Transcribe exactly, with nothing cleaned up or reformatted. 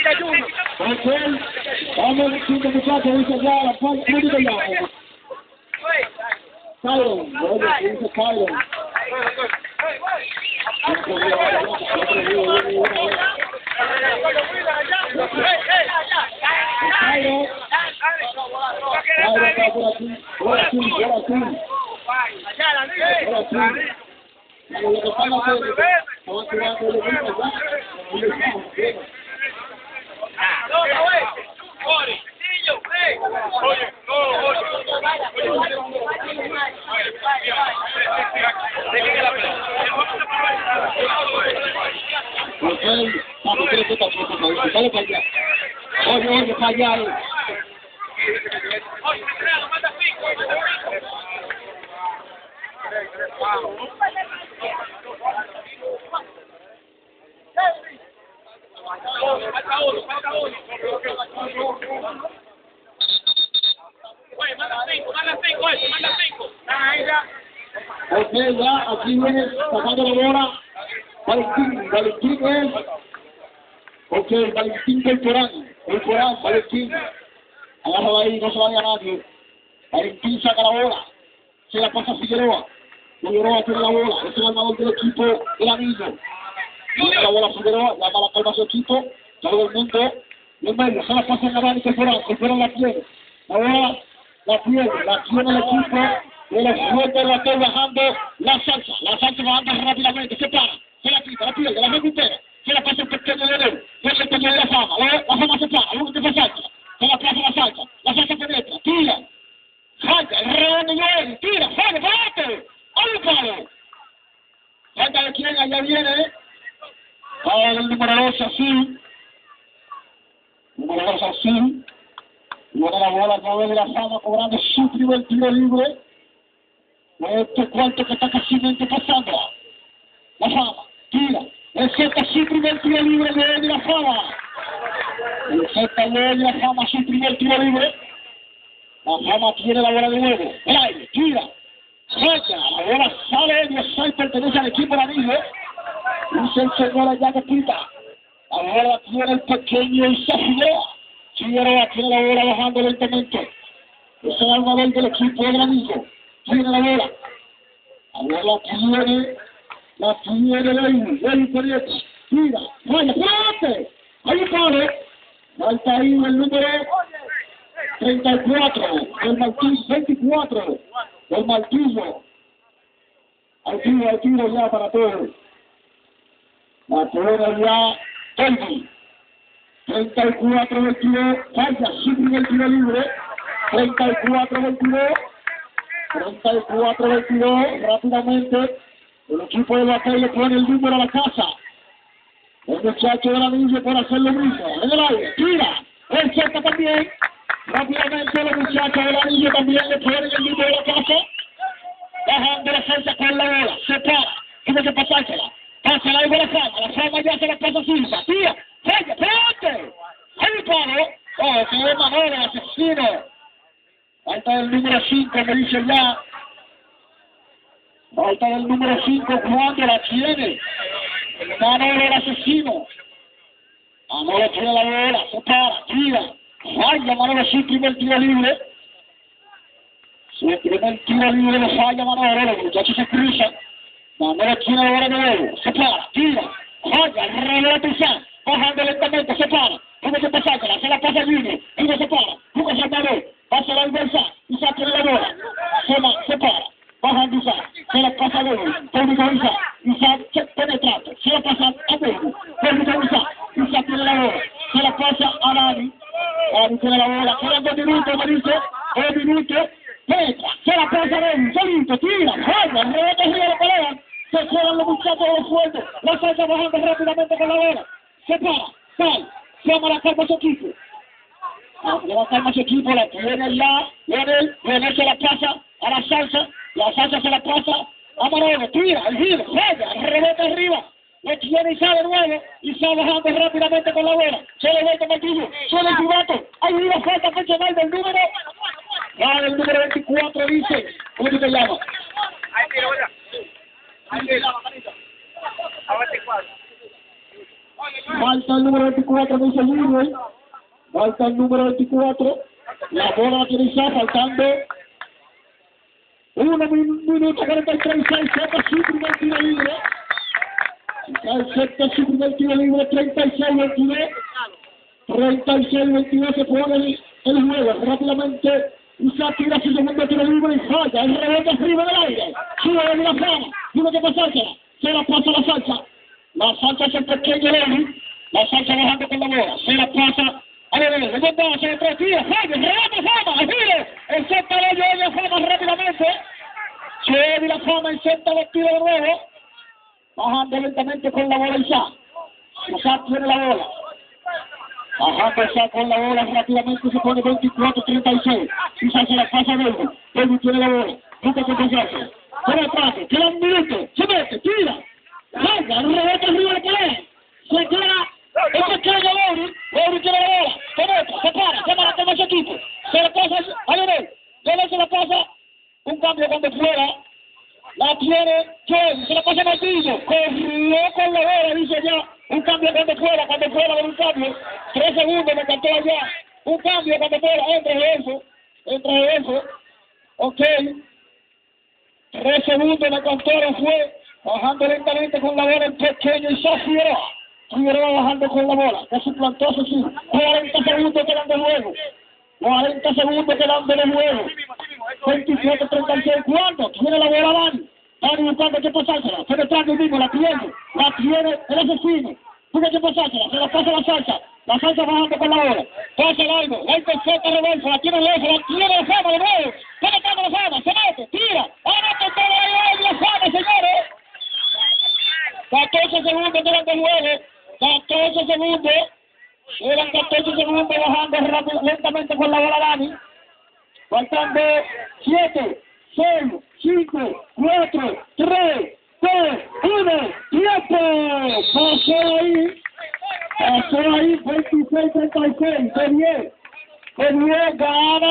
Ok, vamos cinco muchachos, dice ya, la falta, ¿cómo dice ya? Kyron, oye, dice Kyron. Kyron, Kyron está por aquí, por aquí, por aquí. Por aquí. Lo que pasa es que estamos tirando de vuelta ya. Oye, papi, ¿qué le toca? Dale para allá. Oye, oye, para allá. Ok, ya, aquí viene sacando la bola. Valentín, Valentín es. Ok, Valentín Corporán, Corporán, Valentín. Agárrala ahí, no se vaya nadie. Valentín saca la bola. Se la pasa a Figueroa. Figueroa tiene la bola. Es el armador del equipo del anillo. Tiene la bola a Figueroa, llama la calma a su equipo. Todo el mundo. Y en medio, se la pasa a Navani Corporán. Corporán la tiene. La bola la tiene, la tiene el equipo. Y el suelta la está bajando la salsa. La salsa bajando rápidamente. Se para. Se la quita, la pierde, la mete entera. Se la pasa el pequeño de él. Es el pequeño de la fama. La fama se para. Uno que se salsa. Se la pasa la salsa. La salsa penetra. Tira. Falta. El rey de Joel. Tira. Falta. Falta. ¡Ay, padre! Falta de quién. Allá viene. Ahora el número dos así. Número dos así. Luego la bola Joel de la fama cobrando su primer tiro libre. Este cuarto que está casi pasando. La fama, tira. El Z su primer tiro libre de la fama. El Z de la fama su primer tiro libre. La fama tiene la bola de nuevo. El aire, tira. Salta. La bola sale y el sal pertenece al equipo de anillo. Dice el señor allá que pita. La bola tiene el pequeño Isa Figueroa. Figueroa tiene la bola bajando lentamente. Es el armador del equipo del anillo. Tiene la bola. La bola tiene. La tiene Ley, Ley Perieto, tira, vaya, ¡espérate! Ahí pare, falta ahí el número treinta y cuatro, el Martillo, veinticuatro, el Martillo. Hay tiro, hay tiro ya para todos. La pelota ya, Kelvin. treinta y cuatro veintidós, falla, su primer tiro libre. treinta y cuatro veintidós, treinta y cuatro veintidós, rápidamente. El equipo de la calle pone el número a la casa. El muchacho del anillo puede hacer lo mismo. En el aire, tira. El cerca también. Rápidamente los muchachos del anillo también le ponen el número a la casa. Bajando la salsa con la bola. Se para. Tiene que pasársela. Pásala ahí con la fama. La fama ya se la pasa a Silva. Tira. ¡Falla! ¡Espérate! ¡Ahí paro! ¡Oh, se ve Manolo, asesino! Falta el número cinco, me dice ya. Falta el número cinco cuando la tiene. Manolo el asesino. Manolo tiene la bola, se para, tira. Falla Manolo su primer tiro libre. Su primer tiro libre lo falla Manolo, los muchachos se cruzan. Manolo tiene la bola de nuevo, se para, tira. Falla, rebote ya. Bajando lentamente, se para. Tiene que pasártela, se la pasa el líder. Ella se para, busca Salvador. Pasa la inversa, Isaac tiene la bola. Se, se para. Baja Isaac, se la pasa a David, técnico Isaac, Isaac penetrante, se la pasa a David, técnico Isaac, Isaac tiene la bola, se la pasa a Dani, Dani tiene la bola, quedan dos minutos, me dice, dos minutos, penetra, se la pasa a David, solito, tira, juega, rebota arriba de la pelea, se juegan los muchachos de los sueldos, la salsa bajando rápidamente con la bola, se para, sale, llama la calma a su equipo, le va a calma a su equipo, la tiene ya, Leonel, Leonel se la pasa a la salsa, la salsa se la pasa a Manolo, tira, el giro, juega, rebota arriba, le tiene Isa de nuevo, Isa bajando rápidamente con la bola, se le vuelve Martillo, solo el pivote, hay una falta personal del número, ah, el número veinticuatro dice, ¿cómo se llama? Ahí tiro, ahí tiro, manito, a veinticuatro. Falta el número veinticuatro, dice Libre. Falta el número veinticuatro. La bola va a utilizar faltando uno minuto cuarenta y tres. Acepta su primer tiro libre. Acepta su primer tiro libre. treinta y seis veintidós. treinta y seis veintidós se pone el, el juego. Rápidamente Usa tira su segundo tiro libre y falla. El rebote arriba del aire. Sube de la fama. Tiene que pasársela. Se la pasa la salsa. La salsa es el pequeño Lenny. La salsa bajando con la bola. Se la pasa. A ver, el rebote se le tira. Falla. Rebote fama. Gire. El sexto le lleva fama rápidamente. Se la fama. El sexto le tira de nuevo. Bajando lentamente con la bola Isaac. Isaac tiene la bola. Bajando Isaac con la bola rápidamente. Se pone veinticuatro treinta y seis. Isaac se la pasa a David. David tiene la bola. Nunca que pasarse. Se la pasa. Queda un minuto. Se mete. Tira. Venga. El rebote arriba de pared. Se queda. Ese queda David. David tiene la bola. Se mete. Se para. Se para con ese equipo. Se la pasa a Leonel. Leonel se la pasa. Un cambio cuando fuera. La tiene Chen, se la pasa a Martillo, corrió con la bola, dice ya, un cambio cuando fuera, cuando fuera de un cambio, tres segundos me cantó allá, un cambio cuando fuera, entre eso, entre eso, ok, tres segundos me cantó, fue, bajando lentamente con la bola el pequeño y se Figueroa, Figueroa bajando con la bola, que suplantó sí, cuarenta segundos quedan de juego, cuarenta segundos quedan de juego. veintisiete treinta y seis, ¿cuándo? Tiene la bola Dani. Dani buscando que pasársela. Se detrás mismo, la tiene. La tiene el asesino. Busca que pasársela. Se la pasa la salsa. La salsa bajando con la bola. Pasa el algo. La intercepta reversa. La tiene lejos. La tiene la fama de nuevo. Penetrando la fama. Se mete. Tira. Ahora te todo ahí la fama, señores. catorce segundos quedan de juego. catorce segundos. Eran catorce segundos bajando rápido, lentamente con la bola Dani. Faltando siete, seis, cinco, cuatro, tres, dos, uno, ¡tiempo! Pasó ahí, pasó ahí, veintiséis treinta y seis, qué bien, qué bien, gana